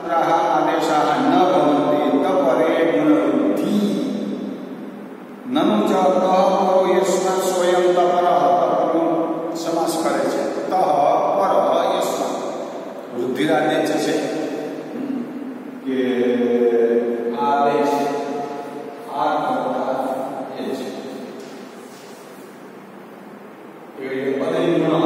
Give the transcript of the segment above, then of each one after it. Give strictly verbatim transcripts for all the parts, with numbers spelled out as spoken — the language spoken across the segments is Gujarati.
सूत्राः आदेशाः न भवन्ति तपरे गुणवृद्धि ननु च तः परो यस्मात् स्वयं तपरः तपरનો સમાસ કરે છે તહ પર યસ્માत् વૃદ્ધિરાદેશ છે કે આદેશ આ કરતા એ છે એ પદની ગુણ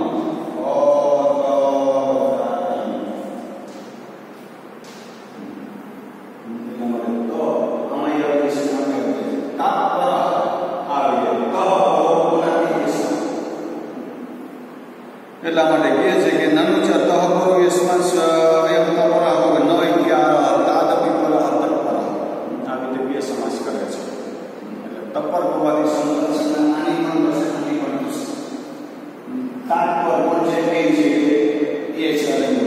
એટલા માટે કહે છે કે નનુ ચ તહ પરો યસ્માत् સ્વયં તપરઃ ન ઇત્યાહ તાદપી પર તત્પર આ રીતે બે સમાસ કરે છે એટલે તત્પર હોવાથી સંબંધ આની પણ થશે આની પણ થશે તાત્પર પણ છે એ છે એ છે અને તહ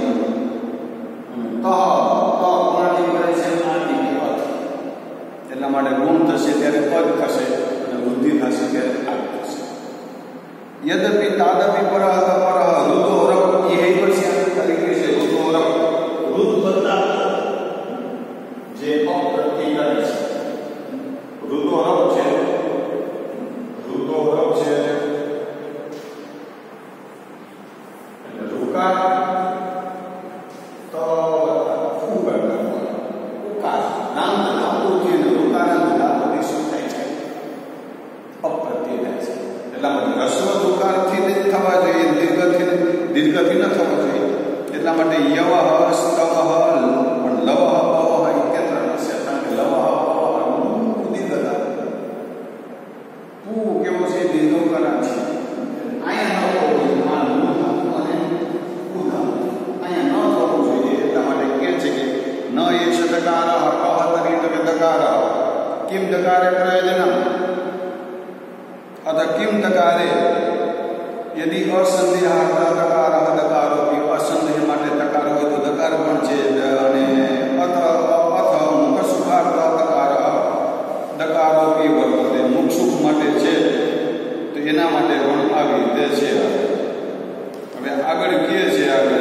તહ ગુણાથી કરે છે આથી પદ એટલા માટે ગુણ થશે ત્યારે પદ થશે અને વૃદ્ધિ થશે ત્યારે આદ થશે यद्यपि तादपि परः तपरः ऋतोरप यही वर्षा तरीके से ऋतोरप ऋत बदला जे अप्रत्यय है ऋतोरप છે ऋतोरप છે એટલે ઋકાર તો ઉકાર ઉકાર નામ ધાતુ છે ઋકારના ધાતુથી શું થાય છે અપ્રત્યય થાય છે એટલા માટે રસ્વ તુકારથી જ થવા જોઈએ દીર્ઘથી દીર્ઘથી ન થવા જોઈએ એટલા માટે યવઃ સ્તવઃ પણ લવઃ પવઃ ઇત્યત્ર નસ્ય કારણ કે લવઃ પવઃ દીર્ઘતા પૂ કેવો છે દીર્ઘકરણ છે અહીંયા ન થવું જોઈએ આ નું અને ઉદા અહીંયા ન થવું જોઈએ એટલા માટે કહે છે કે ન એષ દકારઃ કહ તરી દકારઃ કિમ દકારે પ્રયોજનમ अतः किम दकारे यदि असंदेहार्थ दकारः दकारोपि असंदेह માટે દકાર હોય તો દકાર પણ છે અને અથ અથ મુખ સુખાર્થ દકારઃ દકારોપી વર્તતે મુખ સુખ માટે છે તો એના માટે પણ આવી રીતે છે હવે આગળ કહે છે આગળ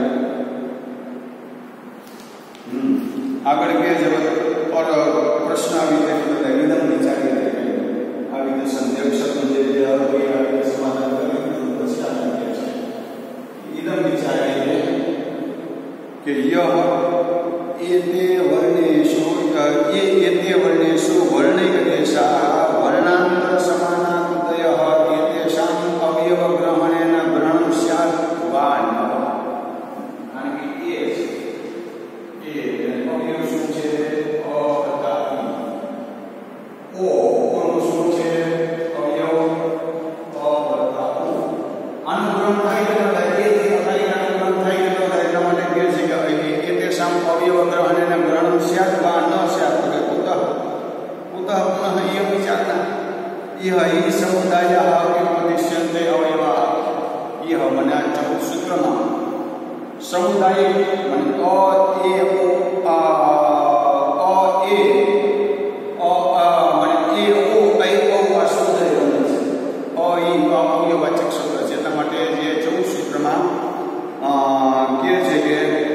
હમ આગળ કહે છે પર પ્રશ્ન આવી છે કે વિધાન વિચારી આવી રીતે સંધ્યક શબ્દ જે હોય આવી સમાધાન કરી પછી આગળ કહે છે ઇદમ વિચારીએ કે યહ એતે વર્ણેષુ એ એતે વર્ણેષુ વર્ણિક દેશાः વર્ણાંતર સમાનાંતયઃ એતેષાં અવયવ ગ્રહણેન ગ્રહણં સ્યાत् વા ન કારણ કે એ છે એ અવયવ શું છે અ તથા ઓ કોનું શું છે અવયવ અ તથા ઓ અનુગ્રહ થાય તો એથી અકાઈ અનુગ્રહ થાય તો એટલા માટે કહે છે કે અહીં એતેષાં અવયવ ગ્રહણેન ગ્રહણં સ્યાत् વા ન સ્યાत् તો કુતઃ કુતઃ પુનઃ એ વિચારના ઇહ હિ સમુદાયઃ વિપદિશ્યન્તે અવયવાः ઇહ મને આ ચૌદ સૂત્રમાં સમુદાય મને અ એ ઓ આ અ એ અ મને એ ઓ એ ઓ આ સમુદાય બને છે અ ઈ અવયવવાચક શબ્દ છે એટલા માટે જે ચૌદ સૂત્રમાં કહે છે કે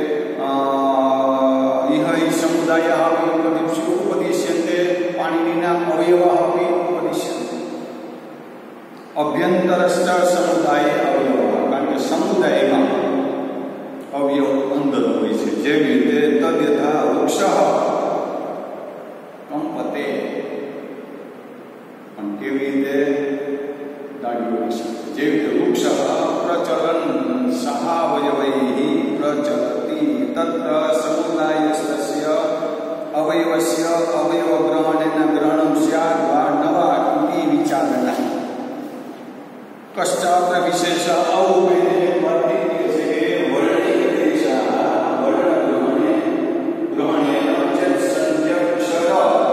ઇહ હિ સમુદાયઃ વિપદિશ્યન્તે પાણીના અવયવાः વિપદિશ્યન્તે અભ્યંતરસ્થ સમુદાય અવયવ કારણ કે સમુદાયમાં અવયવ અંદર હોય છે જેવી રીતે તદ્યથા વૃક્ષ કંપતે પણ કેવી રીતે દાડીઓ વિશે જેવી રીતે વૃક્ષ પ્રચલન સહાવયવૈ પ્રચલતિ તત્ર સમુદાયસ્ય અવયવસ્ય અવયવ ગ્રહણેન ગ્રહણં સ્યાत् વા ન વા ઇતિ વિચારણા કશ્ચાત્ર વિશેષ ઔપેને વર્ણિતે છે વર્ણિક દેશાः વર્ણ ગ્રહણે ગ્રહણેન સંધ્યક્ષર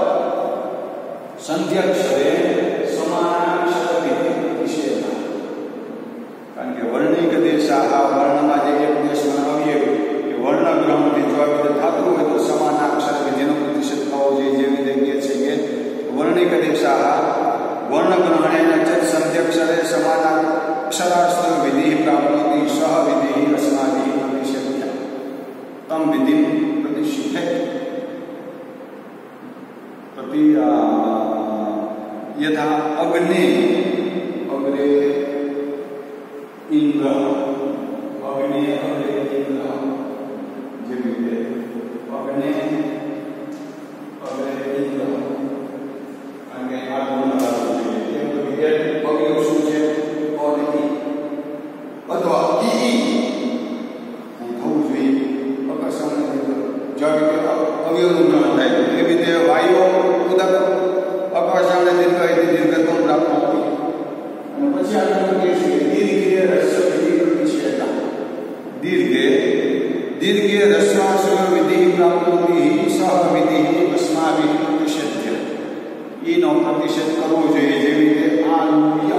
સંધ્યક્ષરે સમાનાક્ષર વિશેષ કારણ કે વર્ણિક દેશાः વર્ણમાં જે એક દેશમાં અવયવ કે વર્ણ ગ્રહણથી જો આવી રીતે થતું હોય તો સમાનાક્ષર જેનો પ્રતિશત થવો જોઈએ જેવી રીતે કહે છે કે વર્ણિક દેશાः વર્ણ ગ્રહણેન ચ સંધ્યક્ષરે સમાનાક્ષરાસ્ત્ર વિધિ પ્રાપ્નોતિ प्रतिष्ठित प्रति यथा अग्नि अग्रे इंद्र अग्नि अग्रे इंद्र જેવી રીતે અગ્નિ અગ્રે ઇન્દ્ર અને આ ગુણ લાગુ છે કેમ કે વિદ્યાર્થી અવયવ શું છે અને ઈ અથવા ઈ થવું જોઈએ અકસ્માત જ્યારે અવયવનું જ્ઞાન થાય એવી રીતે વાયુ ઉદાહરણ અકસ્માત દીર્ઘ દીર્ઘત્વ પ્રાપ્ત થાય અને પછી આગળ કહે છે દીર્ઘે રસ્વ વિધિ પ્રતિષેધા દીર્ઘે दीर्घे रस्वास विधि प्राप्ति सह विधि अस्माभि प्रतिषेध्य ईनो प्रतिषेध करवो જોઈએ જેવી રીતે આનુય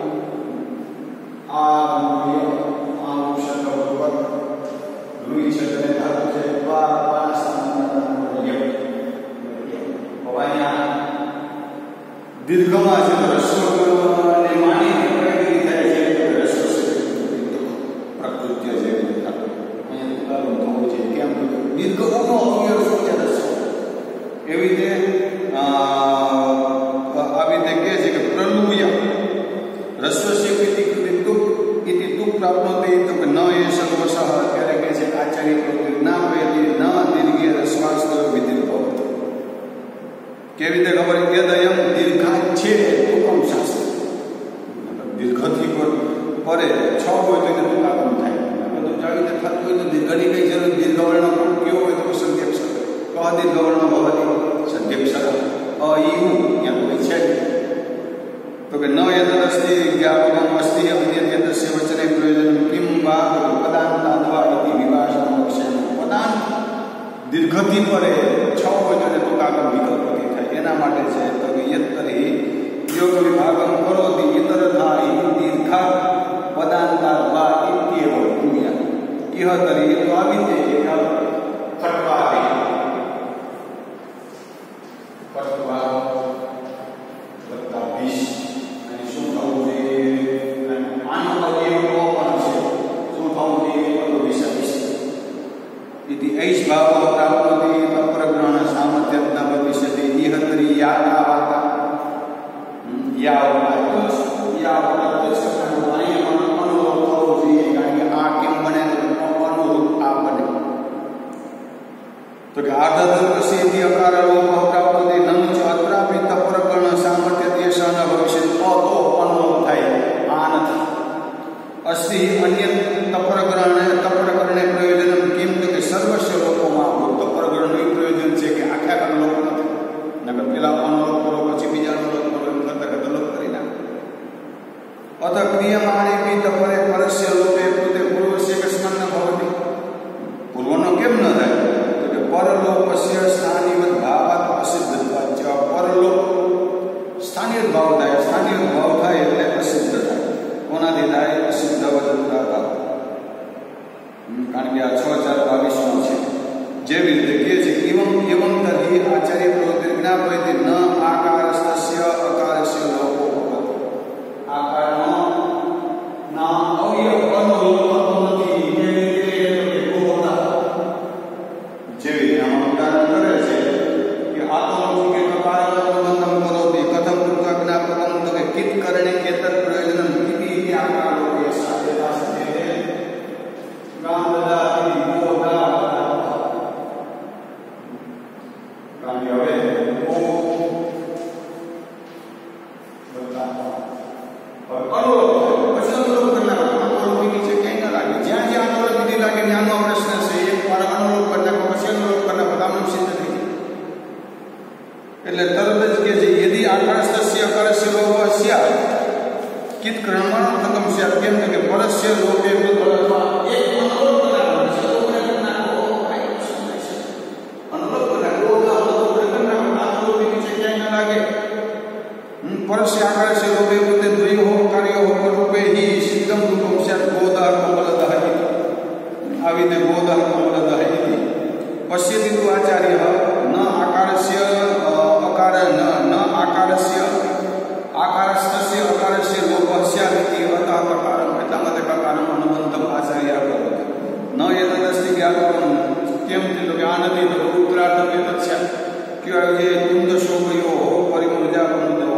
આનુય આનુ શબ્દ ઉપર રૂઈ છે અને ધાતુ છે વા પાસાનય ભવાયા દીર્ઘમાં છે રસ્વ અને માની પ્રગતિ થાય છે રસ્વ પ્રકૃત્ય જેવી દીર્ઘ નો અવયવ શું છે રસ્વ એવી રીતે આવી રીતે કહે છે કે પ્રલુય રસ્વસ્ય ઇતિ તુક ઇતિ તુક પ્રાપ્નોતિ તો કે ન એ સર્વસઃ ત્યારે કહે છે આચાર્ય પ્રવૃત્તિ ના વેદી ન દીર્ઘે રસ્વાસ્તવ વિધિર્ભવત કેવી રીતે ખબર યદયમ દીર્ઘા છે હુકમ શાસ્ત્ર દીર્ઘથી પર પરે છ હોય તો એને તુકાગમ થાય બધું જાણીને થતું હોય તો દીર્ઘની કઈ જરૂર દીર્ઘવર્ણ કેવો હોય તો સંધ્યક્ષર ક દીર્ઘવર્ણ ભવતી સંધ્યક્ષર અ ઈઉ ત્યાં કોઈ છે તો કે ન યદસ્તિ જ્ઞાપકમ અસ્તિ અવિદ્યતસ્ય વચને પ્રયોજન કિમ વા પદાંતાદ્વા ઇતિ વિભાષણ વક્ષેણ પદાંત દીર્ઘથી પરે છ હોય તો એને તુકાગમ વિકલ્પથી થાય એના માટે છે તો કે યત્તરી યોગ વિભાગમ કરોતિ ઇતરથા ઇતિ દીર્ઘા પદાંતાદ્વા ઇત્યેવ ભૂમ્યા इह तरी तो आविते एक खटवादि खटवा वत्ता बीस અને શું થવું જોઈએ આનો અવયવ નો પણ છે શું થવું જોઈએ તો વીસ વીસ इति ऐष भाव प्राप्नोति तत्प्रग्रहण सामर्थ्यता भविष्यति इह तरी या वाता या या तो कि आर्धधर्मस्य इति अकार लोपः प्राप्यते ननु च अत्रापि तप्रकरण सामर्थ्यते स न भविष्यति तो अनुभव થાય આ નથી अस्ति अन्य तप्रकरणे तप्रकरणे प्रयोजनं किम तो कि सर्वस्य लोकोમાં तप्रकरणનું પ્રયોજન છે કે આખા કાળ લોક નથી નકર પેલા અનુલોપ કરો પછી બીજાનો લોપ કરો એમ કરતા કરતા લોપ કરી નાખે अथ क्रियमाणे भी तपरे परस्य लोपे कृते पूर्वस्य कस्मन्न भवति पूर्वनो केम न થાય परलोकस्य स्थानीय भावात् असिद्धत्वात् च परलोक स्थानीय भाव થાય स्थानीय भाव થાય એટલે અસિદ્ધ થાય કોનાથી થાય અસિદ્ધ વદતા કારણ કે આ છ ચાર બાવીસ નો છે જેવી રીતે કહે છે એવં એવં તર્हि આચાર્ય પ્રવૃત્તિ જ્ઞાપયતિ ન આકારસ્તસ્ય અકારસ્ય લોપો ભવતિ આકારનો ના અવયવ અનુલોપ થતો નથી જેવી આમાં ઉદાહરણ કરે છે કે આત્મનો કે પ્રકારનો બંધન કરોતિ કથમ કૃત જ્ઞાપકમ તો કે કિત કરણે એતત પ્રયોજનમ ઇતિ ઇતિ આકારો કે સાથે સાથે ગામદા ઇતિ ગોદા કાંઈ હવે ઓ બતા અનુલોપ પછી અનુલોપ કરનાર અનુલોપ ની છે ક્યાંય ના લાગે જ્યાં જ્યાં અનુલોપ વિધિ લાગે ત્યાંનો પ્રશ્ન છે એક વાર અનુલોપ કરનાર એટલે તરત જ કે છે યદિ આકારસ્તસ્ય અકારસ્ય લોપઃ સ્યાત કિત ક્રમણોતકમ સ્યાત કેમ કે પરસ્ય લોપે કૃતમાં એક અનુલોપ કરનાર છે લોપે કરનાર અનુલોપ કરનાર ઓલા અનુલોપ કરનાર અનુલોપ ની છે ક્યાંય ન લાગે પરસ્ય આકારસ્ય લોપે કૃતે દ્વયો કાર્યો રૂપે હિ સિદ્ધમ રૂપમ સ્યાત બોધઃ કમલદઃ આવી તે બોધઃ કમલદઃ ઇતિ पश्यति तु आचार्यः न आकारस्य अकार न न आकारस्य आकारस्तस्य अकारस्य लोपः स्यात् इति अतः प्रकारम् એટલા માટે પ્રકારનો અનુબંધ આચાર્ય ન યદસ્તિ જ્ઞાપકમ કેમ તો કે આ નથી તો ઉત્તરાર્ધ કે તત્સ્ય કે એ કુંદ શોભયો પરિમૃજા કુંદો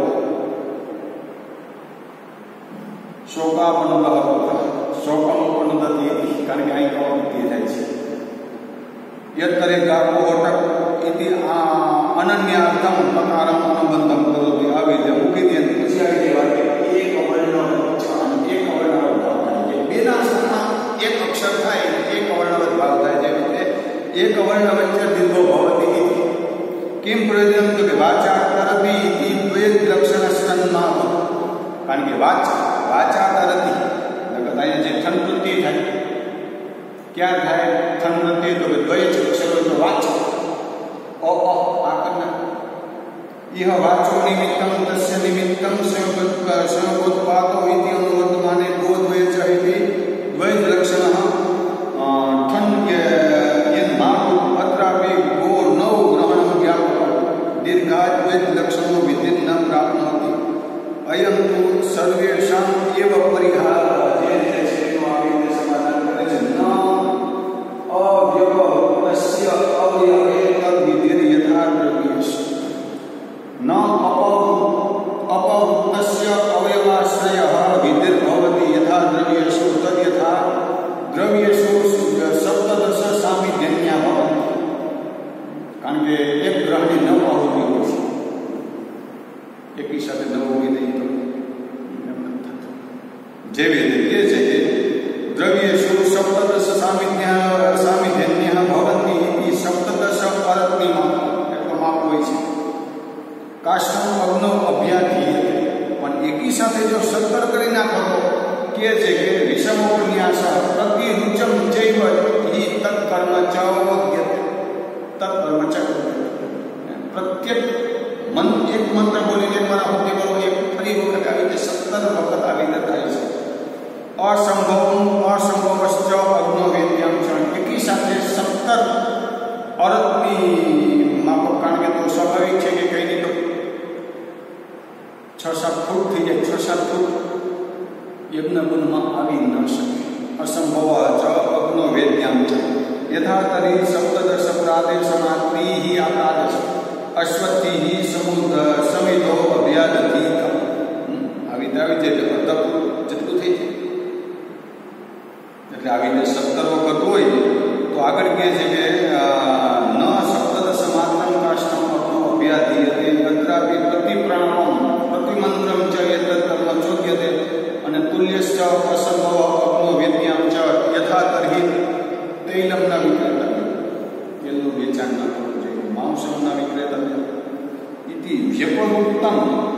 શોકાપનુદઃ શોકમપનુદતિ કારણ કે અહીં કવા વૃત્તિ થાય છે યત્તરે ગાપો હોટક ઇતિ અનન્યાર્થમ પ્રકારમ અનુબંધમ કરોતિ આ વિધે મૂકી દે પછી આવી જે વાત એક અવર્ણનો ઉચ્ચારણ એક અવર્ણનો ભાવ થાય છે બેના સ્થાનમાં એક અક્ષર થાય એક અવર્ણનો ભાવ થાય છે એટલે એક અવર્ણ વચ્ચે દીર્ઘો ભવતી ઇતિ કિમ પ્રયોજન તો કે વાચા તરતી ઇતિ દ્વૈત લક્ષણ સ્તન્માં કારણ કે વાચા વાચા તરતી નકર અહીંયા જે થનવૃત્તિ થાય ક્યાં થાય થનવૃત્તિ તો કે દ્વૈત લક્ષણ તો વાચા ઓ ઓ આ કરના इह वाचो निमित्तं तस्य निमित्तं स्वयोगोत्पादो इति अनुवर्तमाने गो द्वय च इति द्वय लक्षणः ठन यन् मातु अत्रापि गो नौ ग्रहणं व्यापकं दीर्घात् द्वय लक्षणो विधिं न प्राप्नोति अयं तु सर्वेषाम् एव परिहारः जे जे क्षेत्रो आविद्य समाधान करे છે न अव्यपस्य अवयवे तद्विधिर् यथा द्रव्येषु न अपवृत्तस्य अवयवाश्रयः विधिर्भवति यथा द्रव्येषु तद्यथा द्रव्येषु सप्तदश सामिध्यन्या भवन्ति કારણ કે એક ગ્રહની નવ આહુતિ હોય છે એકી સાથે નવ હોય નહીં તો જેવી રીતે છે કે દ્રવ્યેષુ સપ્તદશ સામિધ્ય સામિધ્યન્યા ભવન્તિ ઇતિ સપ્તદશ પરત્નીમાં એટલો માપ હોય છે કાષ્ટમ અગ્નો અભ્યાથી પણ એકી સાથે જો સત્તર કરી નાખો તો કે છે કે વિષમોપન્યાસ પ્રતિ રુચમ જૈવ હિ તત્કર્મ ચ વગ્યતે તત્કર્મ ચ પ્રત્યેક મન એક મંત્ર બોલીને એક વાર અવધિ કરો એક ફરી વખત આવીને સત્તર વખત આવીને થાય છે અસંભવમ અસંભવશ્ચ અગ્નો વેદ્યમ ચ એકી સાથે સત્તર અરતની માપક કારણ કે તો સ્વાભાવિક છે કે કઈ નહીં તો છ સાત ફૂટ થઈ જાય છ સાત ફૂટ યજ્ઞકુંડમાં આવી ન શકે અસંભવ ચ અગ્નો વેદ્યામ ચ યથા તરી સપ્તદશ પ્રાદેશમાત્રીહિ આકાદશ અશ્વત્થિહિ સમુદ્ર સમિધો અભ્યાદધિ આવી આવી જાય અર્ધ જેટલું થઈ જાય એટલે આવી રીતે સત્તર વખત હોય તો આગળ કહે છે કે ન સપ્તદશ માત્રમ કાષ્ટમ અગ્નો અભ્યાધિ તત્રાપી પ્રતિપ્રાણમ પ્રતિમંત્રમ ચ એતત્કર્મ ચોદ્યતે અને તુલ્યશ્ચ અસંભવ અગ્નો વેદ્યામ ચ યથા તર્હિ તૈલમ ન વિક્રેતવ્ય તેલનું વેચાણ ન કરવું જોઈએ માંસમ ન વિક્રેતવ્ય ઇતિ વ્યપવૃત્તમ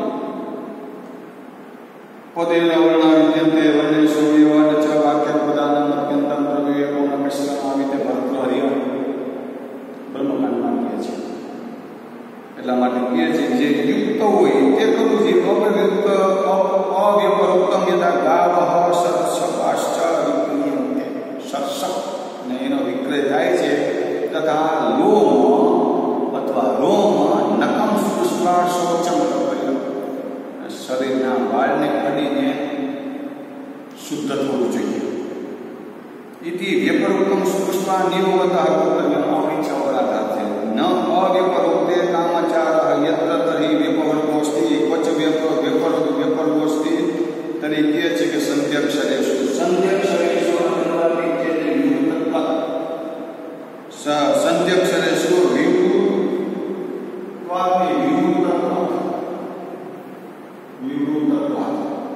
પદેન વર્ણ વિદ્યન્તે વર્ણેષુ વિવાદ ચ વાક્ય પ્રદાનમ અત્યંતમ પ્રવ્યય પૂર્ણ કૃષ્ણમાવિતે ભર્તૃહરિય બ્રહ્મકાંડમાં કહે છે એટલા માટે કહે છે જે યુક્ત હોય તે કરવું જોઈએ અવ્યપરુક્ત અવ્યપરુક્તમ યથા ગાવઃ સત્સપાશ્ચ વિક્રિયન્તે સત્સપ અને એનો વિક્રય થાય છે તથા લોમ અથવા રોમ નખમ સ્પૃષ્ટા શૌચમ શરીરના વાળને કાઢીને શુદ્ધ થવું જોઈએ ઇતિ વ્યપરુક્તમ સ્પૃષ્ટા નિયોગતઃ કર્તવ્યમ આપણી છવરાધાર છે ન અવ્યપરુક્તે કામચારઃ યત્ર તર્હિ વ્યપવર્ગોસ્તિ ક્વચ વ્યપ વ્યપર વ્યપર્ગોસ્તિ તરી કહે છે કે સંધ્યક્ષરેષુ સંધ્યક્ષરેષુ સંધ્યક્ષરેષુ વિભૂત્વાદિ વિભૂતત્વાદ વિભૂતત્વાદ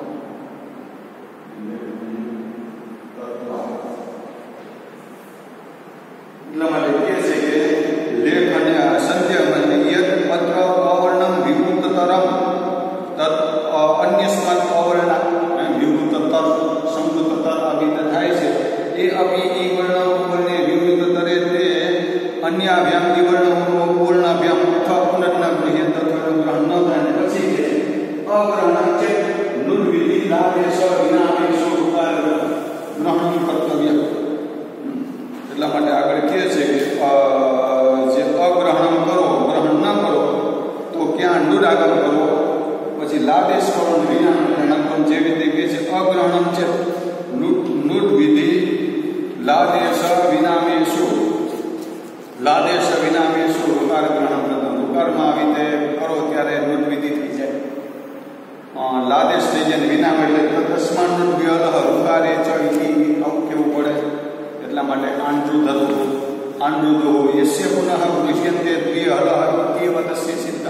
એટલા માટે કહે છે કે લેખ અને સંધ્યા યદ પત્ર અવર્ણમ વિભૂતતરમ તત અન્યસ્માત અવર્ણ વિભૂતતર સંભૂતતર અભિત થાય છે એ અભી ઈ વર્ણ ઉપરને વિભૂતતરે તે અન્યાભ્યામ ઈ વર્ણ પૂર્ણાભ્યામ અથવા પુનર્ન ગૃહ્યત થોડું ગ્રહણ ન થાય પછી કે અગ્રહણ છે નુર્વિધિ લાભેશ વિનામેશો ગ્રહણ કર્તવ્ય એટલા માટે આગળ કહે છે કે જે અગ્રહણ કરો ગ્રહણ ન કરો તો ક્યાં નુરાગમ કરો પછી લાદેશ કરો વિના જેવી રીતે કહે છે અગ્રહણમ છે નુટ વિધિ લાદેશ વિનામેશુ લાદેશ વિનામે શું ઋકાર ગ્રહણ કરતા ઋકારમાં આવી તે કરો ત્યારે નોટ વિધિ થઈ જાય લાદેશ થઈ જાય વિનામ એટલે તસ્માન વ્યલહ ઋકારે ચ ઇતિ આવું કેવું પડે એટલા માટે આંડ્રુ ધતું આંડ્રુ દો યસ્ય પુનઃ ગૃહ્યન્તે દ્વિહલહ ઇત્યેવ તસ્ય સિદ્ધ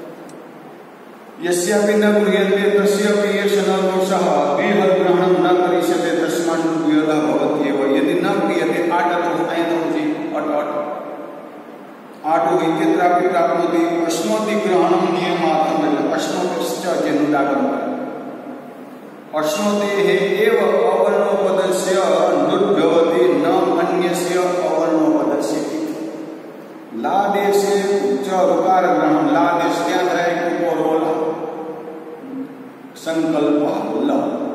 યસ્યાપિ ન ગૃહ્યન્તે તસ્યાપિ એષ ન દોષઃ દ્વિહલ ગ્રહણમ ન કરિષ્યતે તસ્માન દ્વિહલહ ભવત્યેવ યદિ ન ક્રિયતે આટતો આયતોજી અટ અટ આટો ઇત્યત્રાપि પ્રાપ્નોતિ અશ્નોતિ ગ્રહણમ નિયમાર્થમ એટલે અશ્નોતિશ્ચ જેનું ઉદાહરણ કરે અશ્નોતે એવ અવર્ણોપદસ્ય નૃભ્યવતિ ન અન્યસ્ય અવર્ણોપદસ્ય લાદેશે ઉચ્ચ ઋકાર ગ્રહણ લાદેશ ત્યાં થાય કૃપો રોલ સંકલ્પ લ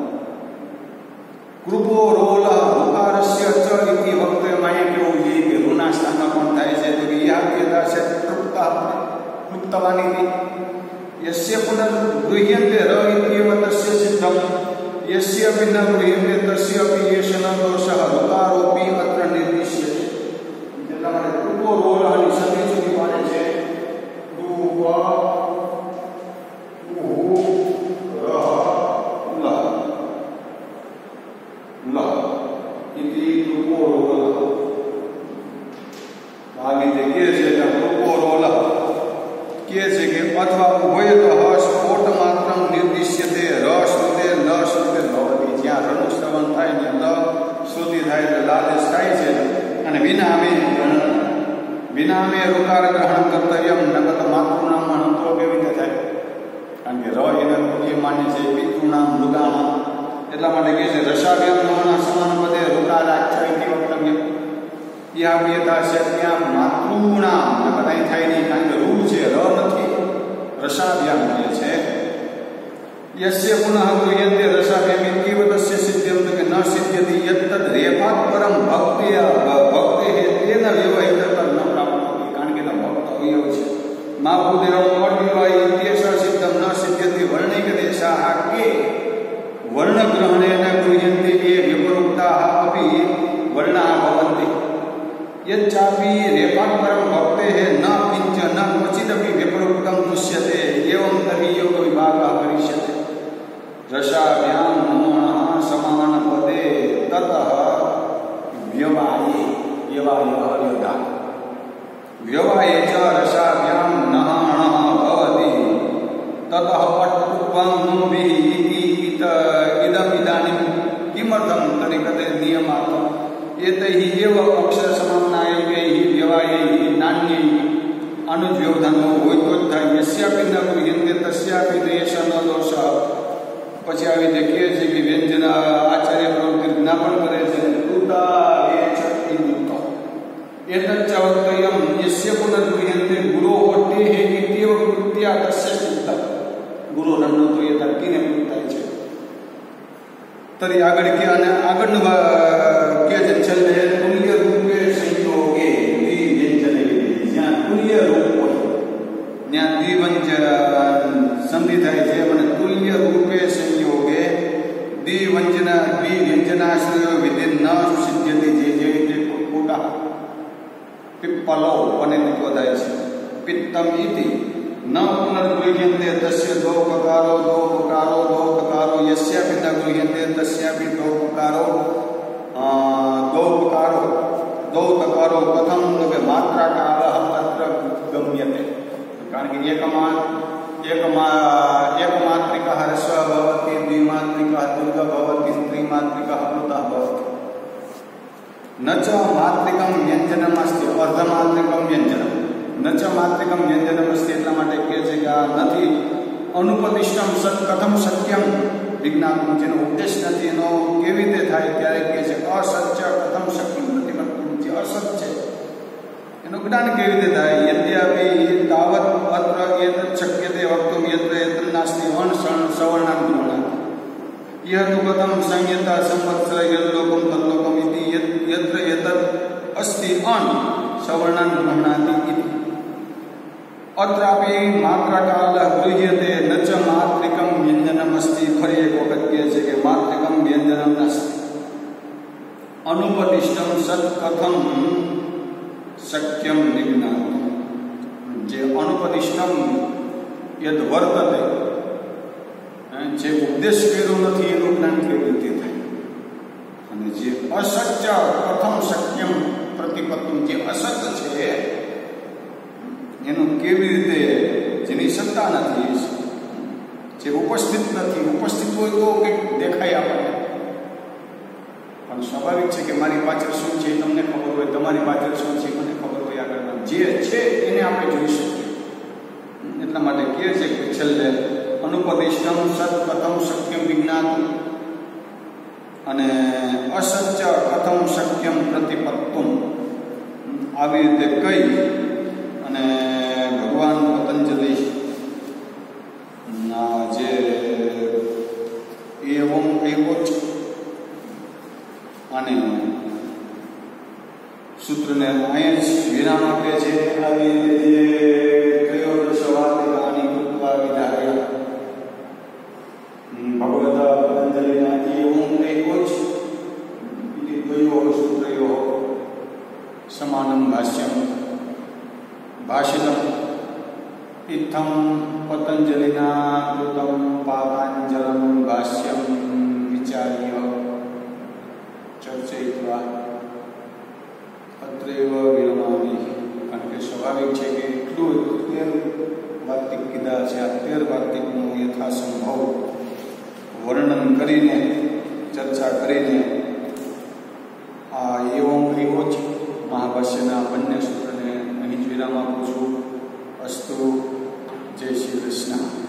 કૃપો રોલ ઋકારસ્ય ચ ઇતિ વક્તે માય કેવું છે કે ઋના સ્થાનમાં પણ થાય છે તો કે યાદ્યતા છે તૃપ્તા તૃપ્તવાનીતિ યસ્ય પુનર્ગૃહ્યન્તે ર ઇત્યેવ તસ્ય સિદ્ધમ યસ્ય અપિ ન ગૃહ્યન્તે તસ્ય અપિ એષ ન દોષઃ ઋકારોપી અત્ર નિર્દિશ્યતે એટલા માટે કૃપો રોલ અને સંધિ સુધી પાડે છે કૃપ અથવા ઉભયત સ્ફોટ માત્ર નિર્દિશ્યતે ર શ્રુતે ન શ્રુતે ભવતિ જ્યાં રનું શ્રવણ થાય ને ન શ્રુતિ થાય એટલે લાદેશ થાય છે અને વિનામે વિનામે ઋકાર ગ્રહણ કર્તવ્યમ નગત માતૃનામ અનંતો કેવી રીતે થાય કારણ કે ર એને એ માને છે પિતૃનામ મૃગાનામ એટલા માટે કહે છે રસાવ્યમ નમના સમાન પદે ઋકાર આખ્યાયિત વક્તવ્ય ત્યાં વેતા છે ત્યાં માતૃનામ નગત અહીં થાય નહીં કારણ કે રૂ છે ર નથી રસાવ્યામ કહે છે યસ્ય પુનઃ ગૃહ્યન્તે રસાવ્યામ ઇત્યેવ તસ્ય સિદ્ધ્યમ તો કે ન સિદ્ધ્યતિ યત્તદ રેફાત પરમ ભક્તિ ભક્તિ હે તેન વ્યવહિત ન પ્રાપ્નોતિ કારણ કે એનો ભક્ત અવયવ છે મહાભૂદેવ અર્ધિવાય ઇત્યેષ સિદ્ધમ ન સિદ્ધ્યતિ વર્ણિક દેશાહ કે વર્ણગ્રહણેન ગૃહ્યન્તે એ વિપરોક્તાઃ અપિ વર્ણાઃ ભવન્તિ यच्चापि रेफात् परं भक्तेः न किंच न क्वचिदपि विपरोक्तं दृश्यते एवं तर्हि योग विभागः करिष्यते रसाभ्यां नमः समानपदे ततः व्यवाये व्यवायः योगा व्यवाये च रसाभ्यां नहः भवति ततः पट्टुपंभिः इति इत इदम् इदानीं किमर्थं तर्हि नियमार्थम् एतैः एव अक्षर समानायैः व्यवायैः नान्यैः अनुव्यवधानो होइतोत्था यस्यापि न गृह्यन्ते तस्यापि देश न दोषः પછી આવી રીતે કહે છે કે વ્યંજન આચાર્ય પ્રવૃત્તિ જ્ઞાપન કરે છે કૃતા એ ચક્તિ દૂત એતચ્ચ વક્તવ્યમ યસ્ય પુનર્ગૃહ્યન્તે ગુરોઃ ટેઃ ઇત્યેવ કૃત્યા તસ્ય સિદ્ધ ગુરુ રણનો તો એ તર્કીને પૂછાય છે તરી આગળ કે અને આગળનું કે છે છેલ્લે તુલ્ય રૂપે સંયોગે દ્વિવ્યંજન જ્યાં તુલ્ય રૂપ હોય ત્યાં દ્વિવ્યંજન સંધિ થાય છે અને તુલ્ય રૂપે સંયોગે દ્વિવ્યંજન દ્વિવ્યંજનાશ્રયો વિધિ ન સિદ્ધ્યતે જે જે રીતે ખોટા પિપ્પલો અને થાય છે પિત્તમ ઇતિ न पुनर्गृह्यन्ते तस्य द्वौ प्रकारो द्वौ प्रकारो द्वौ प्रकारो यस्यापि न गृह्यन्ते तस्यापि द्वौ प्रकारो द्वौ प्रकारो द्वौ प्रकारो कथं के मात्राकालः अत्र गम्यते कारण कि एकमा एकमा एकमात्रिकः ह्रस्वः भवति द्विमात्रिकः दीर्घः भवति त्रिमात्रिकः प्लुतः भवति न च मात्रिकं व्यञ्जनमस्ति अर्धमात्रिकं व्यञ्जनम् न च मात्रिकं व्यञ्जनमस्ति એટલા માટે કહે છે કે આ નથી અનુપદિષ્ટમ સત કથમ સત્યમ વિજ્ઞાનમ જેનો ઉપદેશ નથી એનો કેવી રીતે થાય ત્યારે કહે છે અસત્ય કથમ શક્યમ નથી બનતું છે અસત છે એનું જ્ઞાન કેવી રીતે થાય યદ્યાપિ તાવત અત્ર એતત શક્યતે વક્તુમ યત્ર યત્ર નાસ્તિ વણ સણ સવર્ણાન ગ્રહણાત યહ તુ કથમ સંયતા સંવત્સર યદ્લોકમ તદ્લોકમ ઇતિ યત્ર યતત અસ્તિ અન સવર્ણાન ગ્રહણાતિ ઇતિ अत्रापि मात्राकालः गृह्यते न च मात्रिकं व्यञ्जनमस्ति फरी एक वखत કહે છે કે मात्रिकं व्यञ्जनं नास्ति अनुपदिष्टं सत् कथं શક્યમ વિજ્ઞાન, જે અનુપદિષ્ટમ યદ વર્તતે, જે ઉપદેશ કર્યો નથી એનું જ્ઞાન કેવી રીતે થાય, અને જે અસત્ય પ્રથમ શક્યમ પ્રતિપત્તિમ, જે અસત્ય છે એનું કેવી રીતે, જેની સત્તા નથી, જે ઉપસ્થિત નથી, ઉપસ્થિત હોય તો કંઈક દેખાય આપણને, પણ સ્વાભાવિક છે કે મારી પાછળ શું છે તમને ખબર હોય, તમારી પાછળ શું છે મને ખબર હોય, આગળ જે છે એને આપણે જોઈ શકીએ. એટલા માટે કહે છે કે છેલ્લે અનુપદિષ્ટમ સત કથમ શક્યમ વિજ્ઞાતું, અને અસત્ય કથમ શક્યમ પ્રતિપત્તુમ, આવી રીતે કહી અને ભગવાન પતંજલિ ના જે એવમ એવોચ અને સૂત્રને અહીંયા જ વિરામ આપે છે. આવી રીતે જે ત્રયોદશવાદિકાની કૃત્વા વિધાર્યા ભગવતા પતંજલિના એવમ એવોચ ઇતિ દ્વયોઃ સૂત્રયોઃ સમાનમ ભાષ્યમ ભાષિતમ ઇત્થમ પતંજલિના કૃતમ પાતાંજલમ ભાષ્યમ વિચાર્ય ચર્ચયિત્વા અત્રેવ વિરમામિ. કારણ કે સ્વાભાવિક છે કે એટલું તેર વાર્તિક કીધા છે, આ તેર વાર્તિકનું યથાસંભવ વર્ણન કરીને, ચર્ચા કરીને આ એવમ એવો જ મહાભાષ્યના બંને સૂત્રને અહીં જ વિરામ આપું છું. અસ્તુ. જય શ્રી કૃષ્ણ.